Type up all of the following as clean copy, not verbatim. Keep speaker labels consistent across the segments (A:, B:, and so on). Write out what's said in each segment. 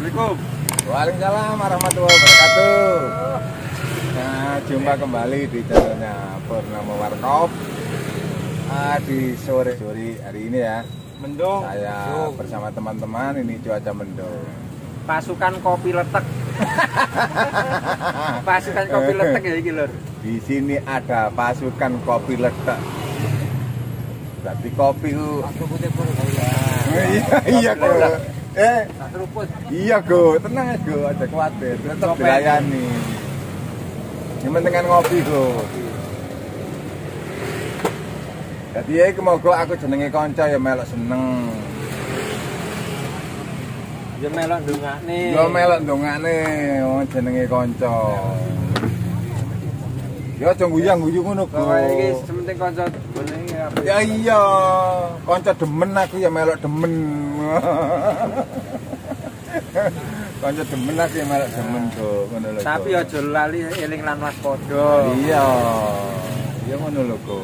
A: Assalamualaikum.
B: Waalaikumsalam warahmatullahi wabarakatuh. Nah, jumpa kembali di channelnya Purnama Warkop. Di sore hari ini ya.
A: Mendung.
B: Saya bersama teman-teman, ini cuaca mendung.
A: Pasukan kopi letek. Pasukan kopi letek ya iki lur.
B: Di sini ada pasukan kopi letek. Berarti kopi
A: Aku putih pun
B: iya go.
A: seruput.
B: Iya go, tenang aja go, aja khawatir, tetap dilayani. Yang penting kan ngopi go. Jadi ya semoga aku jenenge kanca ya melok seneng.
A: Ya melok ndongakne.
B: Ya melok ndongakne wong jenenge kanca. Ya aja guyu-guyu ngono go.
A: Iki sementing kanca boleh apa.
B: Ya iya, kanca demen aku ya melok demen. Kanca demen aku ya melok demen go, ngono lho.
A: Tapi aja lali eling lan waspada.
B: Iya. Ya ngono lho go.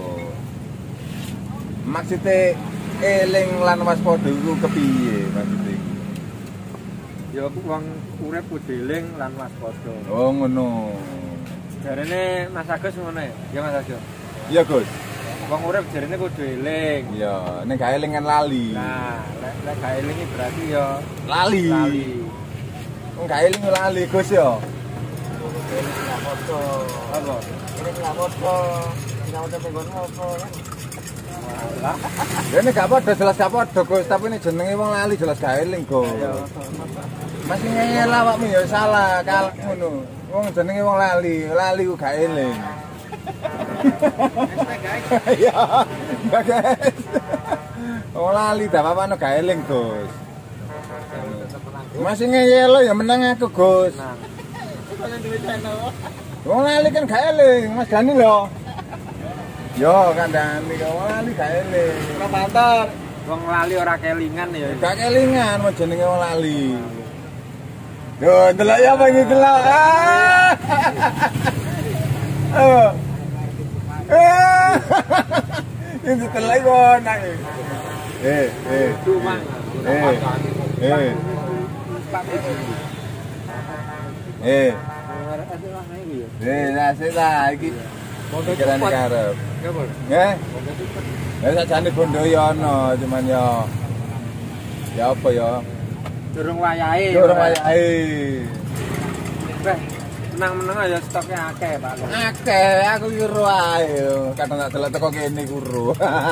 B: Maksudnya eling lan waspada iku kepiye maksudnya?
A: Ya aku wong urip kudu eling lan waspada.
B: Oh ngono.
A: Jarene Mas Agus ngono ya? Ya Mas Agus.
B: Iya Gus.
A: Wong urip jarene kudu eling.
B: Iya, nek gak eling kan lali.
A: Nah, lek gak eling iki berarti ya
B: Lali.
A: lali.
B: Wong gak eling lali Gus ya.
A: Eling gak foto. Apa? Eling gak foto. Gak foto penggonmu apa kan? Lah,
B: Ya nek gak padha jelas gak padha Gus, tapi nek jenenge wong lali jelas gak eling Gus. Masih ngeyel awakmu ya salah kalak ngono. Wong jenenge wong lali ku gak eling. Iya, enggak guys. Wong lali dak apa-apa gak eling, Gus. Masih ngeyel ya menang aku, Gus. Wong lali kan gak eling, Mas Dani lho. Yo, kandhani wong lali gak eling.
A: Pantar. Wong lali ora kelingan ya.
B: Gak kelingan mau jenenge wong lali. Yo, delok ya apa iki delok. Oh. Ini telai kok nang.
A: Cuma.
B: Nasib lah iki. Pikiran karep.
A: Ya boleh.
B: Nggih. Ya sakjane bondo ya ana, cuman ya apa ya?
A: Durung wayahe.
B: Durung wayahe.
A: Beh, menang-menang aja stoknya akeh, Pak.
B: Akeh, aku iki ro ae. Kadang tak delok teko kene ku ro.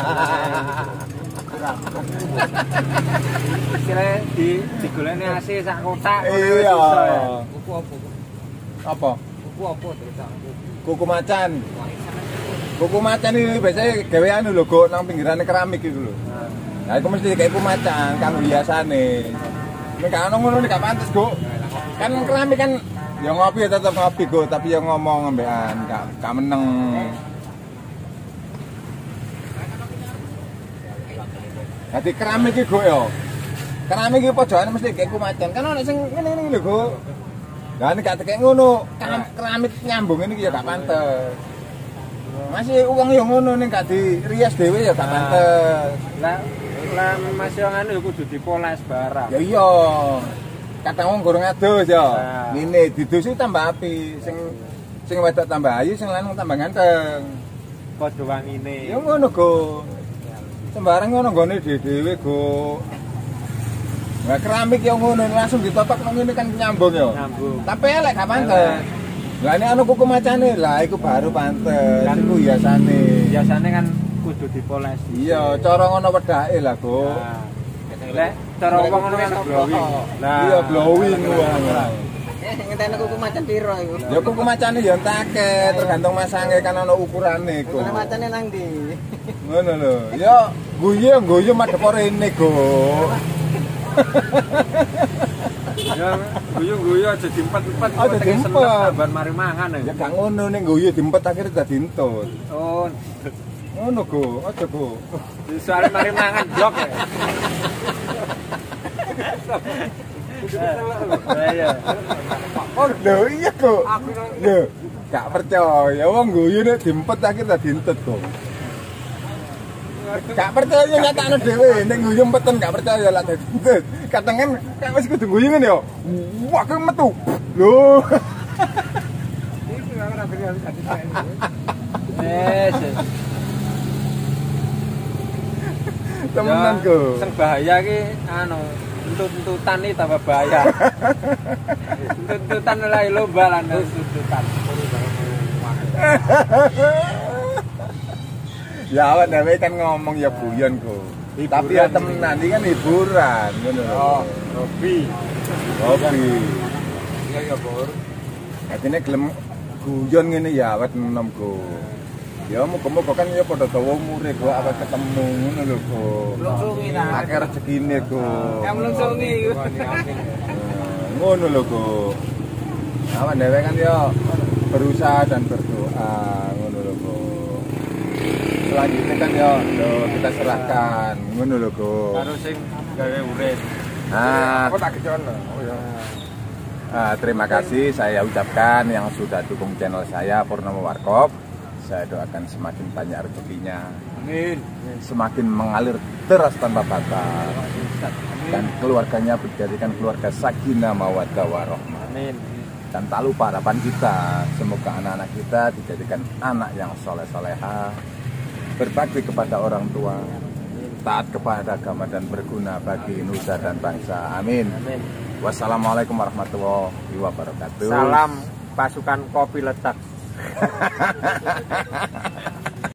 A: Istilahnya digoleni AC sak kotak
B: Iya.
A: Kuku apa?
B: Apa?
A: Kuku apa terus?
B: Kuku macan. Kuku macan ini biasanya gawean lho go nang pinggirane keramik iku lho. Nah, iku mesti kayak kuku macan kan biasane. Nek gak ono ngono gak pantes, Go. Kan keramik kan ya ngopi ya tetep ngopi, Go, tapi ya ngomong ambekan gak meneng. Dadi keramik iki, Go ya. Keramik iki pojokane mesti kayak kuku macan. Kan ono sing ngene-ngene lho, Go. Lah nek gak tekek ngono, keramik nyambung ini ya gak pantes. Masih uang yang ngono ning gak dirias dhewe ya gak pantes.
A: Lah masih yang anu kudu dipoles barang.
B: Ya iya. Kadang wong gorong adus ya.
A: Nah.
B: Ngene didusi tambah api, sing wedok tambah ayu, sing lanang tambah ganteng.
A: Padha wangine.
B: Ya ngono, Go. Sembarang ngono nggone dhewe, Go. Nah, keramik yang ngono langsung ditotok nang ngene kan nyambung ya.
A: Nyambung.
B: Tapi elek gak pantes. Lah ini anu kuku macane lah iku baru pantes.
A: Kan
B: Iku biasane.
A: Biasane kan kudu dipoles.
B: Iya, cara ngono wedake lah, Go.
A: Nah, lek cara wong ngono kan glowing. Nah,
B: Iya, glowing wong.
C: Ngenteni kuku macan piro iku?
B: Ya kuku macane ya entek, tergantung masange kan ana ukurane, Go.
C: Kuku macane nang ndi?
B: Ngono lho. Ya guyu madhep rene, Go.
A: ya guyu-guyu aja diempet-empet.
B: Aja diempet.
A: Ban mari mangan
B: Ya gak ngono ning guyu diempet akhire dadi entut.
A: Oh,
B: Ngono, Go. Aja, Go.
A: soalnya mari mangan blok ya. Iya.
B: Oh, lho iya, Go. Lho, gak percaya. Wong guyu nek diempet akhire dadi entut, Go. Gak percaya nyatakno dhewe, ning guyung peten gak percaya lah dadi. Katengen kayak wis kudu guyungen yo. Wah, kok metu. Lho.
A: Iki ora bener dadi.
B: Temenan ku.
D: Sing bahaya ki anu, entut-entutan iki tambah bahaya. Entut-entutan lae lomba lan entut-entutan.
B: Ya awak dhewe kan ngomong ya guyon ku. Tapi ya temenan iki kan hiburan ngono lho.
D: Oh, hobi.
B: Hobi.
D: Iya ya, Bur.
B: Atine gelem guyon ngene ya awet enomku. Ya muga-muga kan ya padha dawa umure kok awet ketemu ngono lho kok.
A: Mlungsungi ta.
B: Akeh rezekine kok.
A: Ya mlungsungi.
B: Ngono lho kok. Awak dhewe kan ya berusaha dan berdoa ngono lho kok. Selanjutnya kan ya kita serahkan ngono lho kok.
D: Karo sing gawe urip.
B: Nah,
D: Kok tak kecono. Oh ya.
B: terima kasih saya ucapkan yang sudah dukung channel saya Purnomo Warkop. Saya doakan semakin banyak rezekinya,
D: Amin.
B: semakin mengalir deras tanpa batas, dan keluarganya dijadikan keluarga sakinah mawaddah warahmah.
D: Amin.
B: Dan tak lupa harapan kita, semoga anak-anak kita dijadikan anak yang soleh-soleha, berbakti kepada orang tua, taat kepada agama dan berguna bagi nusa dan bangsa. Amin.
D: Amin.
B: Wassalamualaikum warahmatullahi wabarakatuh.
D: Salam pasukan kopi letak.